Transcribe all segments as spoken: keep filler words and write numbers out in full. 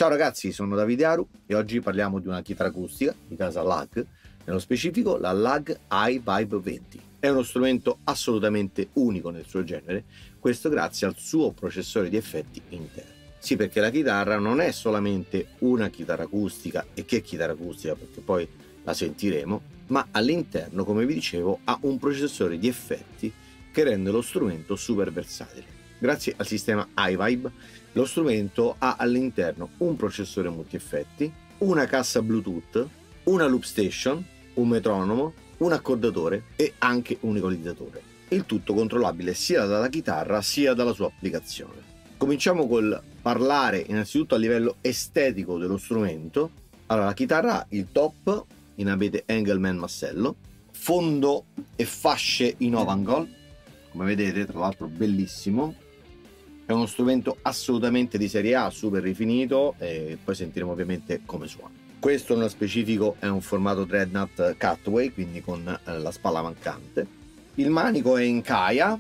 Ciao ragazzi, sono Davide Aru e oggi parliamo di una chitarra acustica di casa L A G, nello specifico la L A G iVibe venti. È uno strumento assolutamente unico nel suo genere, questo grazie al suo processore di effetti interno. Sì, perché la chitarra non è solamente una chitarra acustica, e che chitarra acustica perché poi la sentiremo, ma all'interno, come vi dicevo, ha un processore di effetti che rende lo strumento super versatile. Grazie al sistema iVibe lo strumento ha all'interno un processore multi-effetti, una cassa Bluetooth, una loop station, un metronomo, un accordatore e anche un equalizzatore. Il tutto controllabile sia dalla chitarra sia dalla sua applicazione. Cominciamo col parlare innanzitutto a livello estetico dello strumento. Allora, la chitarra ha il top in abete Engelmann massello, fondo e fasce in Ovangol, come vedete, tra l'altro bellissimo. È uno strumento assolutamente di serie A, super rifinito, e poi sentiremo ovviamente come suona. Questo nello specifico è un formato Dreadnought Cutaway, quindi con eh, la spalla mancante. Il manico è in Kaya.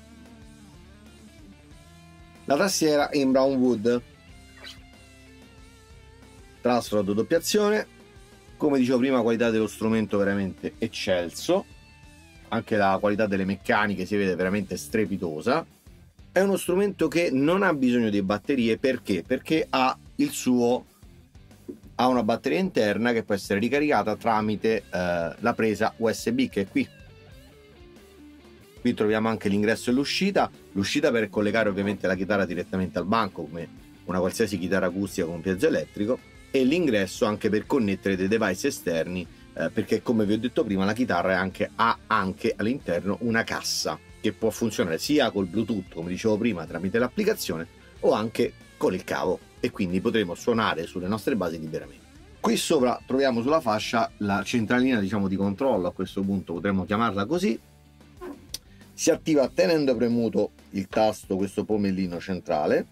La tastiera è in brown wood. Tasto a doppia azione. Come dicevo prima, qualità dello strumento veramente eccelso. Anche la qualità delle meccaniche si vede veramente strepitosa. È uno strumento che non ha bisogno di batterie, perché? Perché ha il suo ha una batteria interna che può essere ricaricata tramite eh, la presa U S B che è qui. Qui troviamo anche l'ingresso e l'uscita, l'uscita per collegare ovviamente la chitarra direttamente al banco come una qualsiasi chitarra acustica con piezoelettrico, e l'ingresso anche per connettere dei device esterni, eh, perché come vi ho detto prima la chitarra è anche, ha anche all'interno una cassa che può funzionare sia col Bluetooth, come dicevo prima, tramite l'applicazione, o anche con il cavo, e quindi potremo suonare sulle nostre basi liberamente. Qui sopra troviamo sulla fascia la centralina, diciamo, di controllo, a questo punto potremmo chiamarla così. Si attiva tenendo premuto il tasto, questo pomellino centrale.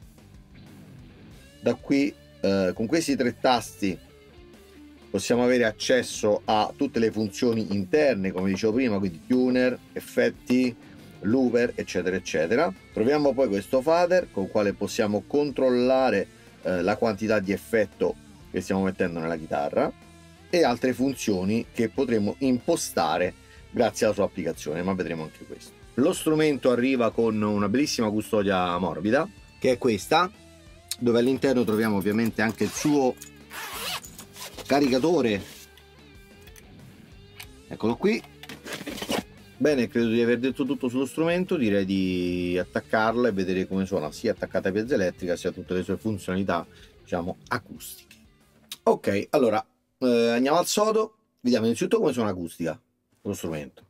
Da qui, eh, con questi tre tasti, possiamo avere accesso a tutte le funzioni interne, come dicevo prima, quindi tuner, effetti, looper, eccetera eccetera. Troviamo poi questo fader con il quale possiamo controllare eh, la quantità di effetto che stiamo mettendo nella chitarra, e altre funzioni che potremo impostare grazie alla sua applicazione, ma vedremo anche questo. Lo strumento arriva con una bellissima custodia morbida, che è questa, dove all'interno troviamo ovviamente anche il suo caricatore, eccolo qui. Bene, credo di aver detto tutto sullo strumento, direi di attaccarlo e vedere come suona sia attaccata a piezoelettrica sia tutte le sue funzionalità, diciamo, acustiche. Ok, allora eh, andiamo al sodo, vediamo innanzitutto come suona acustica lo strumento.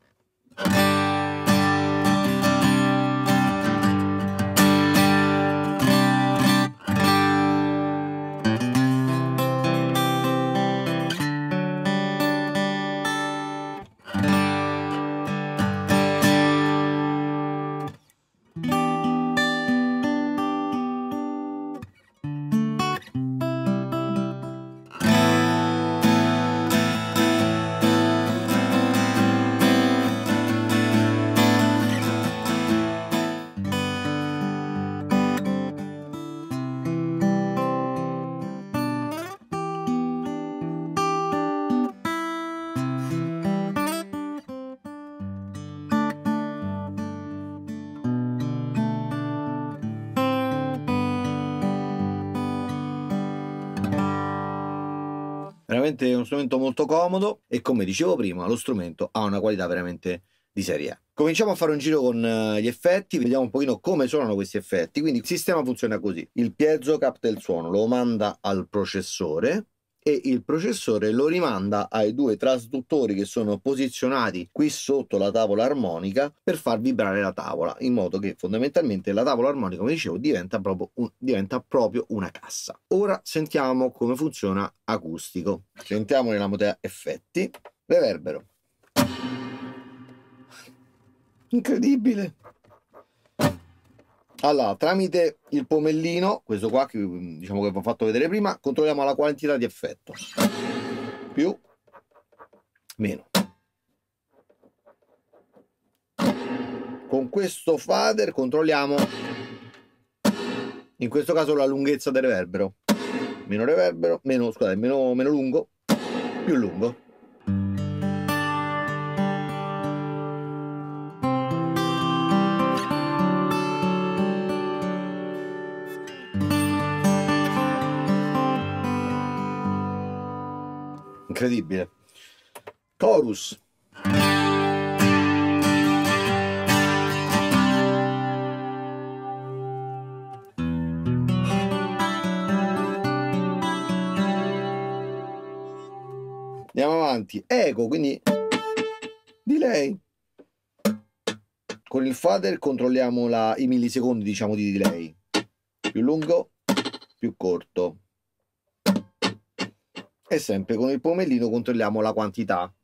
Veramente è uno strumento molto comodo e, come dicevo prima, lo strumento ha una qualità veramente di serie A. Cominciamo a fare un giro con gli effetti, vediamo un pochino come suonano questi effetti. Quindi il sistema funziona così: il piezo capta il suono, lo manda al processore e il processore lo rimanda ai due trasduttori che sono posizionati qui sotto la tavola armonica per far vibrare la tavola, in modo che fondamentalmente la tavola armonica, come dicevo, diventa proprio, un, diventa proprio una cassa. Ora sentiamo come funziona acustico. Sentiamo nella modalità effetti, reverbero. Incredibile! Allora, tramite il pomellino, questo qua che diciamo che vi ho fatto vedere prima, controlliamo la quantità di effetto. Più, meno. Con questo fader controlliamo, in questo caso, la lunghezza del reverbero. meno reverbero, meno, scusate, meno, meno lungo, più lungo. Incredibile. Chorus. Andiamo avanti. Eco, quindi delay. Con il fader controlliamo la, i millisecondi, diciamo, di delay. Più lungo, più corto. E sempre con il pomellino controlliamo la quantità.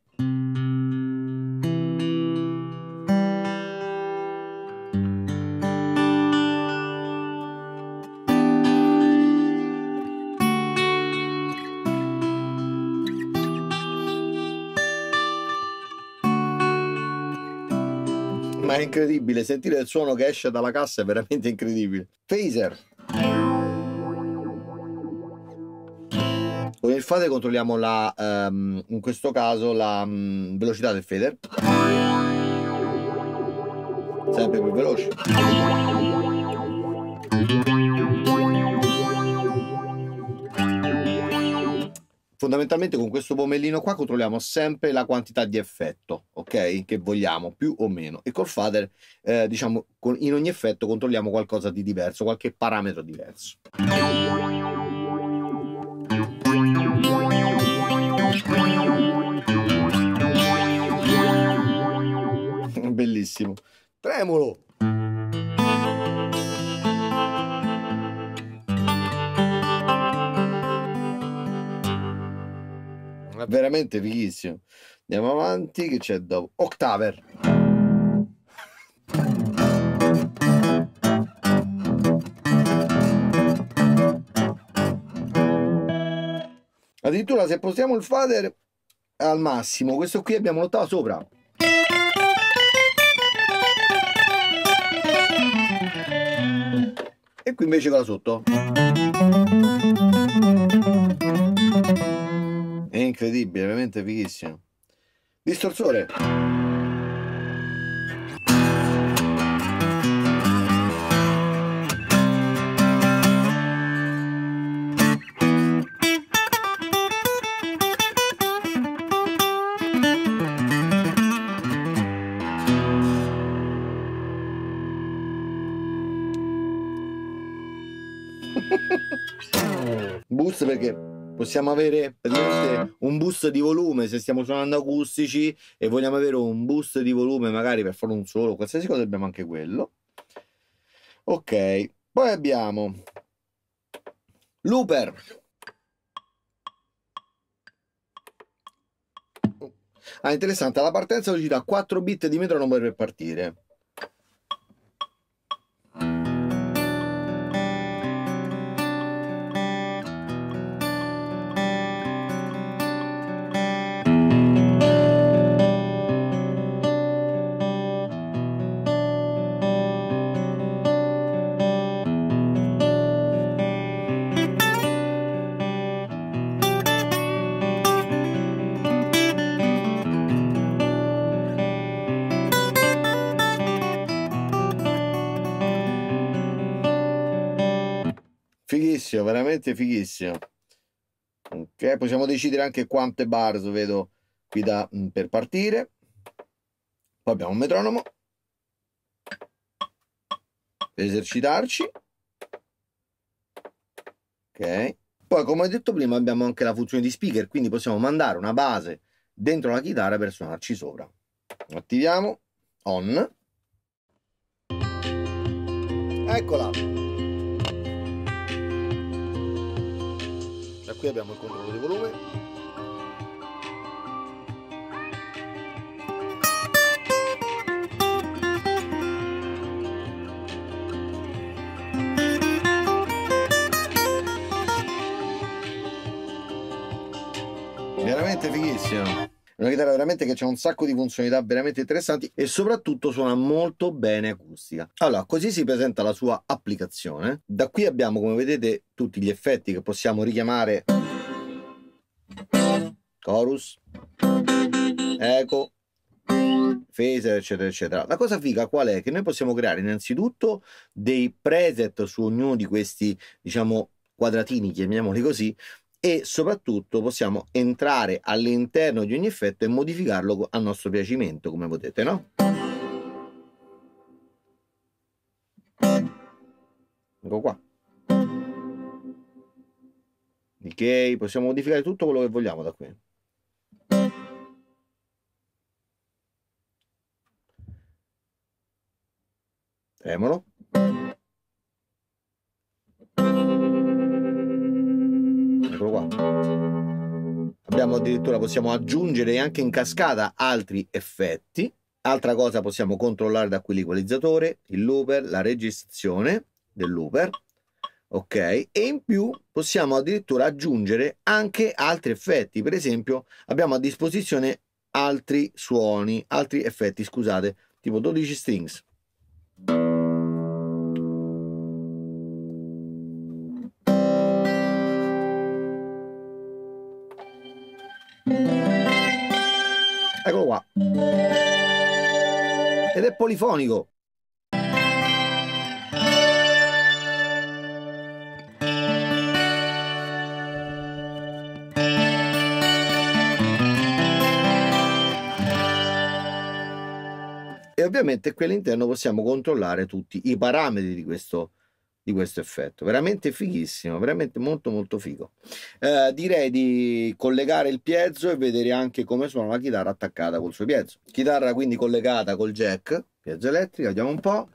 Ma è incredibile, sentire il suono che esce dalla cassa è veramente incredibile. Phaser. Con il fader controlliamo la, um, in questo caso la um, velocità del fader. Sempre più veloce. Fondamentalmente con questo pomellino qua controlliamo sempre la quantità di effetto, ok? Che vogliamo, più o meno. E col fader, eh, diciamo, con, in ogni effetto controlliamo qualcosa di diverso, qualche parametro diverso. Bellissimo. Tremolo. È veramente fighissimo. Andiamo avanti, che c'è dopo? Octaver. Addirittura se postiamo il fader al massimo, questo qui abbiamo l'ottava sopra. E qui invece qua sotto. È incredibile, veramente fighissimo. Distorsore. Boost, perché possiamo avere praticamente un boost di volume se stiamo suonando acustici e vogliamo avere un boost di volume magari per fare un solo, qualsiasi cosa, abbiamo anche quello. Ok, poi abbiamo looper. Ah, interessante, la partenza velocità quattro bit di metronomo per partire. Fighissimo, veramente fighissimo. Ok, possiamo decidere anche quante bars vedo qui da, per partire. Poi abbiamo un metronomo per esercitarci. Ok, poi come ho detto prima abbiamo anche la funzione di speaker, quindi possiamo mandare una base dentro la chitarra per suonarci sopra. Attiviamo on. Eccola. Da qui abbiamo il controllo di volume. Veramente fighissimo. È una chitarra veramente che ha un sacco di funzionalità veramente interessanti e soprattutto suona molto bene acustica. Allora, così si presenta la sua applicazione. Da qui abbiamo, come vedete, tutti gli effetti che possiamo richiamare: chorus, eco, phaser, eccetera eccetera. La cosa figa qual è? Che noi possiamo creare innanzitutto dei preset su ognuno di questi, diciamo, quadratini, chiamiamoli così, e soprattutto possiamo entrare all'interno di ogni effetto e modificarlo a nostro piacimento, come potete, no? Ecco qua. Ok, possiamo modificare tutto quello che vogliamo da qui. Tremolo. Eccolo qua. Abbiamo addirittura, possiamo aggiungere anche in cascata altri effetti. Altra cosa, possiamo controllare da qui l'equalizzatore, il looper, la registrazione del looper. Ok, e in più possiamo addirittura aggiungere anche altri effetti. Per esempio, abbiamo a disposizione altri suoni, altri effetti, scusate, tipo dodici strings. Eccolo qua. Ed è polifonico. E ovviamente qui all'interno possiamo controllare tutti i parametri di questo, di questo effetto. Veramente fighissimo, veramente molto molto figo. Eh, direi di collegare il piezo e vedere anche come suona la chitarra attaccata col suo piezo. Chitarra quindi collegata col jack, piezo elettrica, vediamo un po'.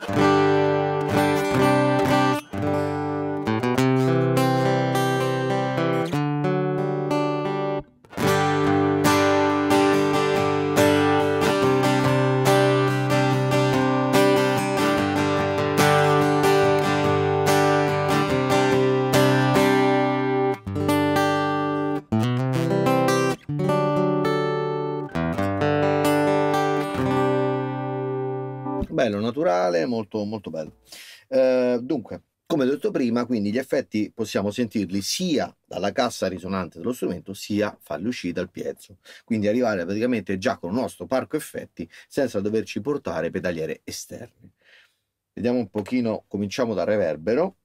Bello, naturale, molto molto bello. Eh, dunque, come detto prima, quindi gli effetti possiamo sentirli sia dalla cassa risonante dello strumento, sia farli uscire dal piezo. Quindi arrivare praticamente già con il nostro parco effetti senza doverci portare pedaliere esterne. Vediamo un pochino, cominciamo dal reverbero.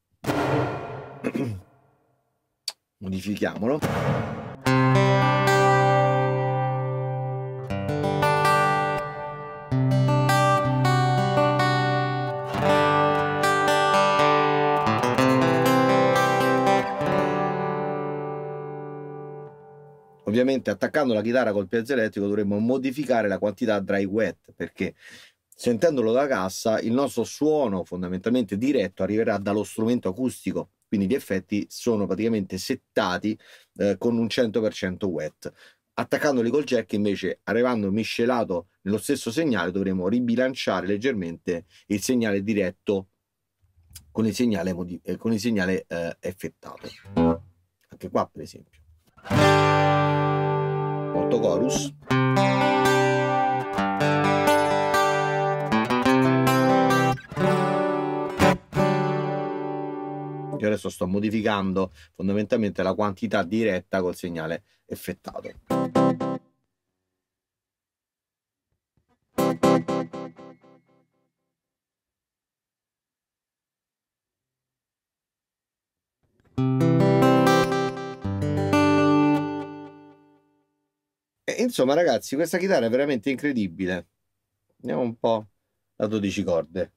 Modifichiamolo. Ovviamente attaccando la chitarra col piezo elettrico dovremmo modificare la quantità dry wet, perché sentendolo da cassa il nostro suono fondamentalmente diretto arriverà dallo strumento acustico, quindi gli effetti sono praticamente settati eh, con un cento per cento wet. Attaccandoli col jack invece, arrivando miscelato nello stesso segnale, dovremo ribilanciare leggermente il segnale diretto con il segnale, eh, con il segnale eh, effettato. Anche qua per esempio. Porto chorus. Io adesso sto modificando fondamentalmente la quantità diretta col segnale effettato. E, insomma ragazzi, questa chitarra è veramente incredibile. Andiamo un po' a dodici corde.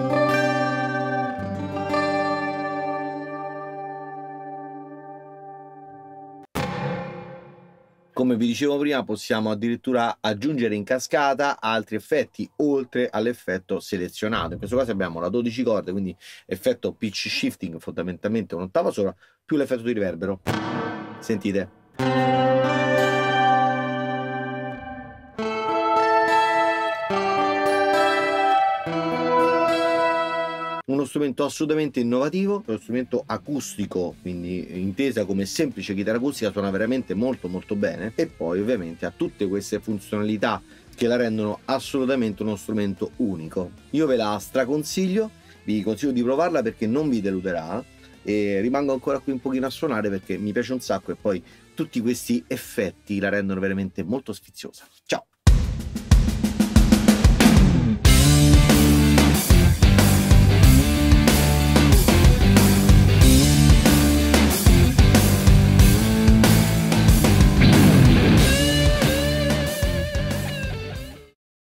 Come vi dicevo prima, possiamo addirittura aggiungere in cascata altri effetti oltre all'effetto selezionato. In questo caso abbiamo la dodici corde, quindi effetto pitch shifting, fondamentalmente un'ottava sola, più l'effetto di riverbero. Sentite? Uno strumento assolutamente innovativo, è uno strumento acustico, quindi intesa come semplice chitarra acustica, suona veramente molto molto bene, e poi ovviamente ha tutte queste funzionalità che la rendono assolutamente uno strumento unico. Io ve la straconsiglio, vi consiglio di provarla perché non vi deluderà, e rimango ancora qui un pochino a suonare perché mi piace un sacco, e poi tutti questi effetti la rendono veramente molto sfiziosa. Ciao!